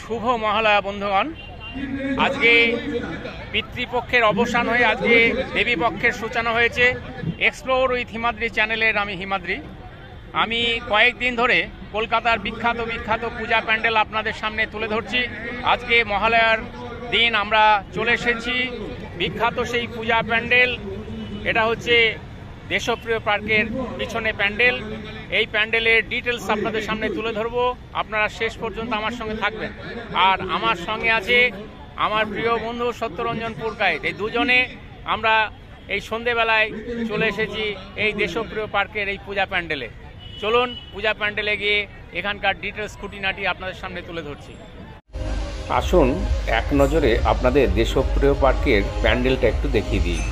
শুভ মহালয়া বন্ধুগণ। আজকে পিতৃপক্ষের অবসান হয়ে আজকে দেবী পক্ষের সূচনা হয়েছে। এক্সপ্লোর উইথ হিমাদ্রি চ্যানেলের আমি হিমাদ্রি। আমি কয়েকদিন ধরে কলকাতার বিখ্যাত পূজা প্যান্ডেল আপনাদের সামনে তুলে ধরছি। আজকে মহালয়ার দিন আমরা চলে এসেছি বিখ্যাত সেই পূজা প্যান্ডেল। এটা হচ্ছে দেশপ্রিয় পার্কের পিছনে প্যান্ডেল। এই প্যান্ডেলের ডিটেলস আপনাদের সামনে তুলে ধরবো, আপনারা শেষ পর্যন্ত আমার সঙ্গে থাকবেন। আর আমার সঙ্গে আছে আমার প্রিয় বন্ধু সত্যরঞ্জন পুরকাইত। এই দুজনে আমরা এই সন্ধেবেলায় চলে এসেছি এই দেশপ্রিয় পার্কের এই পূজা প্যান্ডেলে। চলুন পূজা প্যান্ডেলে গিয়ে এখানকার ডিটেলস খুঁটিনাটি আপনাদের সামনে তুলে ধরছি। আসুন এক নজরে আপনাদের দেশপ্রিয় পার্কের প্যান্ডেলটা একটু দেখিয়ে দিই।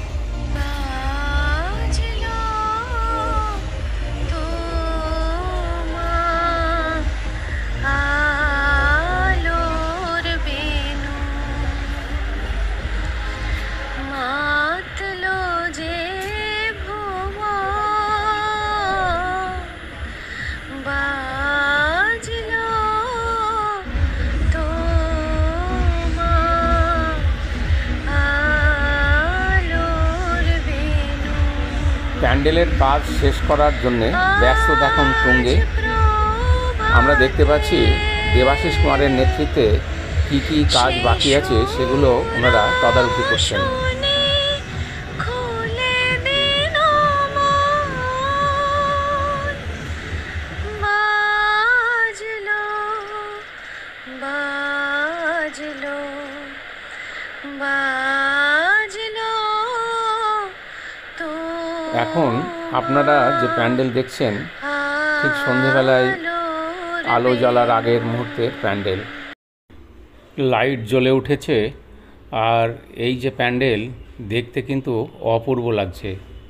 প্যান্ডেলের কাজ শেষ করার জন্য ব্যস্ততা এখন তুঙ্গে। আমরা দেখতে পাচ্ছি দেবাশিস কুমারের নেতৃত্বে কি কি কাজ বাকি আছে সেগুলো ওনারা তদারকি করছেন। এখন আপনারা যে প্যান্ডেল দেখছেন ঠিক সন্ধেবেলায় আলো জ্বলার আগের মুহূর্তের প্যান্ডেল। লাইট জ্বলে উঠেছে আর এই যে প্যান্ডেল দেখতে কিন্তু অপূর্ব লাগছে।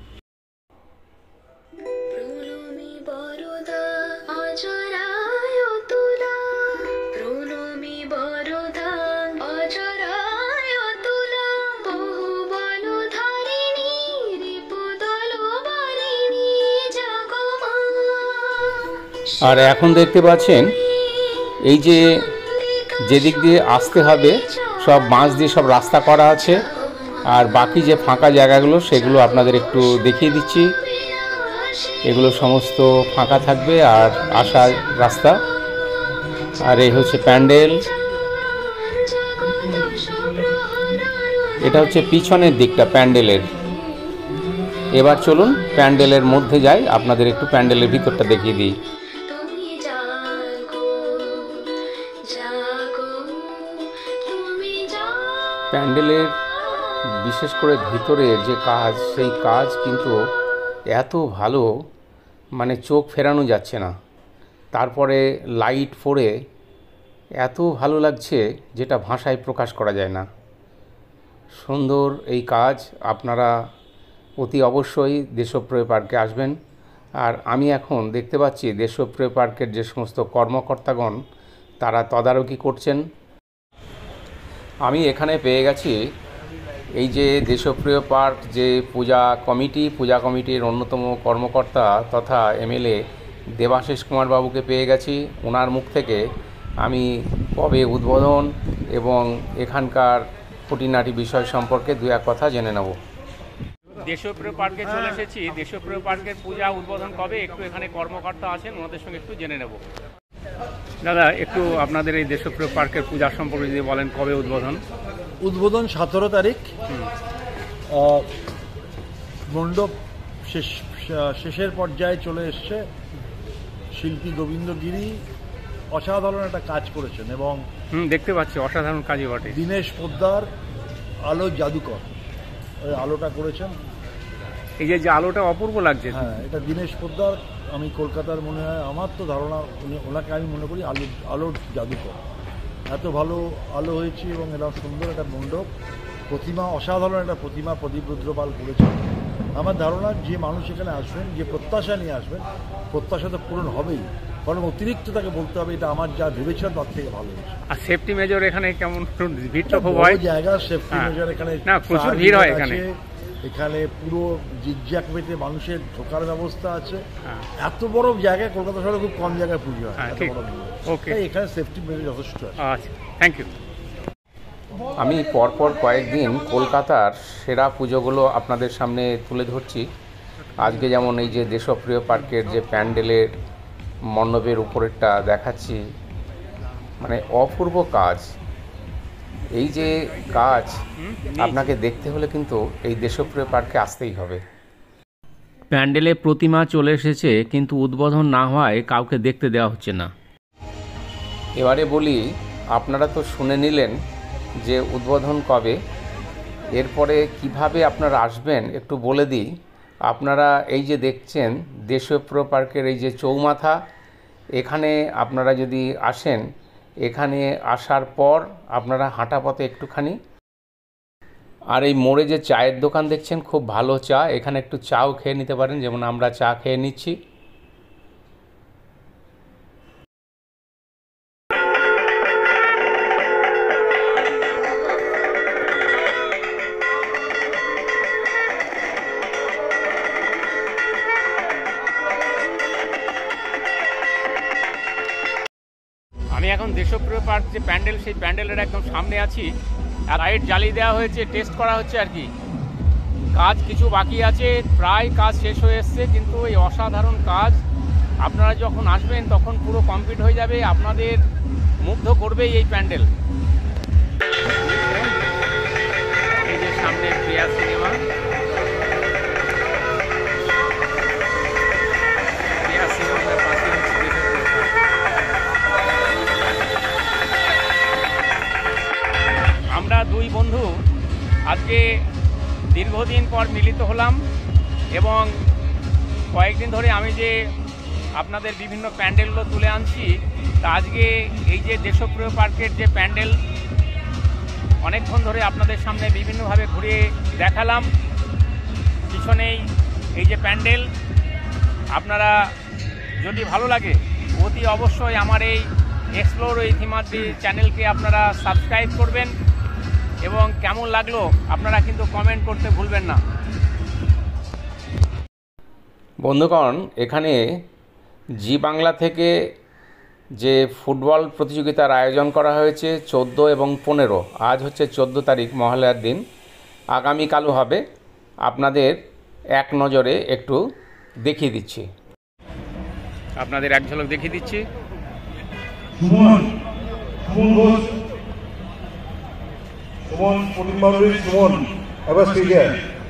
আর এখন দেখতে পাচ্ছেন এই যে যেদিক দিয়ে আসতে হবে সব বাঁশ দিয়ে সব রাস্তা করা আছে, আর বাকি যে ফাঁকা জায়গাগুলো সেগুলো আপনাদের একটু দেখিয়ে দিচ্ছি। এগুলো সমস্ত ফাঁকা থাকবে আর আসার রাস্তা। আর এই হচ্ছে প্যান্ডেল। এটা হচ্ছে পিছনের দিকটা প্যান্ডেলের। এবার চলুন প্যান্ডেলের মধ্যে যাই, আপনাদের একটু প্যান্ডেলের ভিতরটা দেখিয়ে দিই। প্যান্ডেলের বিশেষ করে ভিতরের যে কাজ, সেই কাজ কিন্তু এত ভালো মানে চোখ ফেরানো যাচ্ছে না। তারপরে লাইট পড়ে এত ভালো লাগছে যেটা ভাষায় প্রকাশ করা যায় না। সুন্দর এই কাজ। আপনারা অতি অবশ্যই দেশপ্রিয় পার্কে আসবেন। আর আমি এখন দেখতে পাচ্ছি দেশপ্রিয় পার্কের যে সমস্ত কর্মকর্তাগণ তারা তদারকি করছেন। আমি এখানে পেয়ে গেছি এই যে দেশপ্রিয় পার্ক যে পূজা কমিটির অন্যতম কর্মকর্তা তথা এমএলএ দেবাশিস কুমার বাবুকে পেয়ে গেছি। ওনার মুখ থেকে আমি কবে উদ্বোধন এবং এখানকার খুঁটিনাটি বিষয় সম্পর্কে দু এক কথা জেনে নেব। দেশপ্রিয় পার্কে চলে এসেছি। দেশপ্রিয় পার্কের পূজা উদ্বোধন কবে, একটু এখানে কর্মকর্তা আছেন, ওনাদের সঙ্গে একটু জেনে নেব। দাদা, একটু আপনাদের এই দেশপ্রিয় পার্কের পূজা সম্পর্কে যদি বলেন, কবে উদ্বোধন? 17 তারিখ। মণ্ডপ শেষের পর্যায়ে চলে এসছে। শিল্পী গোবিন্দ গিরি অসাধারণ একটা কাজ করেছেন এবং দেখতে পাচ্ছি অসাধারণ কাজই বটে। দীনেশ পোদ্দার আলো জাদুকর ওই আলোটা করেছেন। এই যে আলোটা অপূর্ব লাগছে। হ্যাঁ, এটা দীনেশ পোদ্দার। আমি কলকাতার মনে হয়, আমার তো ধারণা ওনাকে আমি মনে করি আলোর জাদুকর। এত ভালো আলো হয়েছে এবং এরা সুন্দর একটা মণ্ডপ, প্রতিমা, অসাধারণ একটা প্রতিমা প্রদীপ রুদ্রপাল করেছেন। আমার ধারণা যে মানুষ এখানে আসবেন, যে প্রত্যাশা নিয়ে আসবেন, প্রত্যাশা তো পূরণ হবেই, কারণ অতিরিক্ত তাকে বলতে হবে এটা আমার যা ভেবেছিলাম তার থেকে ভালো হয়েছে। আর সেফটি মেজর এখানে কেমন? ভিড়টা খুব হয়, জায়গা সেফটি মেজর এখানে না প্রচুর ভিড় হয় এখানে। এখানে পুরো জিগজ্যাগ পেতে মানুষের ঢোকার ব্যবস্থা আছে। হ্যাঁ। এত বড় জায়গায় কলকাতা শহরে খুব কম জায়গায় পুজো হয়, হ্যাঁ, এত ঠিক। বড় পুজো। ওকে। তাই এখানে সেফটি মেজার যথেষ্ট আছে। আচ্ছা, থ্যাংক ইউ। আমি পরপর কয়েকদিন কলকাতার সেরা পুজোগুলো আপনাদের সামনে তুলে ধরছি। আজকে যেমন এই যে দেশপ্রিয় পার্কের যে প্যান্ডেলের মণ্ডপের উপরেরটা দেখাচ্ছি, মানে অপূর্ব কাজ। এই যে কাজ আপনাকে দেখতে হলে কিন্তু এই দেশপ্রিয় পার্কে আসতেই হবে। প্যান্ডেলে প্রতিমা চলে এসেছে, কিন্তু উদ্বোধন না হওয়ায় কাউকে দেখতে দেওয়া হচ্ছে না। এবারে বলি, আপনারা তো শুনে নিলেন যে উদ্বোধন কবে, এরপরে কিভাবে আপনারা আসবেন একটু বলে দিই। আপনারা এই যে দেখছেন দেশপ্রিয় পার্কের এই যে চৌমাথা, এখানে আপনারা যদি আসেন, এখানে আসার পর আপনারা হাঁটা পথে একটুখানি, আর এই মোড়ে যে চায়ের দোকান দেখছেন, খুব ভালো চা, এখানে একটু চাও খেয়ে নিতে পারেন, যেমন আমরা চা খেয়ে নিচ্ছি। আমি এখন দেশপ্রিয় পার্ক যে প্যান্ডেল, সেই প্যান্ডেলের একদম সামনে আছি। আর লাইট জ্বালিয়ে দেওয়া হয়েছে, টেস্ট করা হচ্ছে আর কি। কাজ কিছু বাকি আছে, প্রায় কাজ শেষ হয়ে এসছে, কিন্তু এই অসাধারণ কাজ আপনারা যখন আসবেন তখন পুরো কমপ্লিট হয়ে যাবে। আপনাদের মুগ্ধ করবেই এই প্যান্ডেল। এই যে সামনে প্রিয়া সিনেমা, প্রিয়া সিনেমার পাশে হচ্ছে দেশপ্রিয় পার্ক। আমরা দুই বন্ধু আজকে দীর্ঘদিন পর মিলিত হলাম, এবং কয়েকদিন ধরে আমি যে আপনাদের বিভিন্ন প্যান্ডেলগুলো তুলে আনছি, তা আজকে এই যে দেশপ্রিয় পার্কের যে প্যান্ডেল অনেকক্ষণ ধরে আপনাদের সামনে বিভিন্নভাবে ঘুরিয়ে দেখালাম। পিছনেই এই যে প্যান্ডেল, আপনারা যদি ভালো লাগে অতি অবশ্যই আমার এই এক্সপ্লোর উইথ হিমাদ্রি চ্যানেলকে আপনারা সাবস্ক্রাইব করবেন, এবং কেমন লাগলো আপনারা কিন্তু কমেন্ট করতে ভুলবেন না। বন্ধুগণ, এখানে জি বাংলা থেকে যে ফুটবল প্রতিযোগিতার আয়োজন করা হয়েছে 14 এবং 15, আজ হচ্ছে 14 তারিখ, মহালয়ার দিন, আগামীকালও হবে। আপনাদের এক নজরে একটু দেখিয়ে দিচ্ছি। আপনাদের এক ঝলক দেখিয়ে দিচ্ছি। সুমন ঘোষ, সুমন প্রতিমাবাড়ি, সুমন এবার স্টেজে।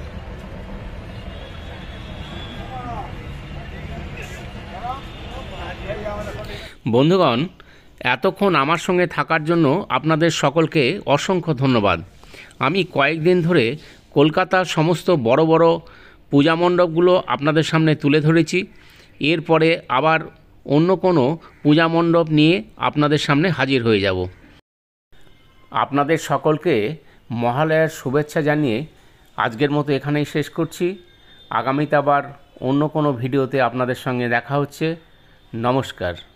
বন্ধুগণ, এতক্ষণ আমার সঙ্গে থাকার জন্য আপনাদের সকলকে অসংখ্য ধন্যবাদ। আমি কয়েকদিন ধরে কলকাতার সমস্ত বড় বড় পূজা মণ্ডপগুলো আপনাদের সামনে তুলে ধরেছি। এরপরে আবার অন্য কোনো পূজা মণ্ডপ নিয়ে আপনাদের সামনে হাজির হয়ে যাব। আপনাদের সকলকে মহালয়ার শুভেচ্ছা জানিয়ে আজকের মতো এখানেই শেষ করছি। আগামীতে আবার অন্য কোনো ভিডিওতে আপনাদের সঙ্গে দেখা হচ্ছে। নমস্কার।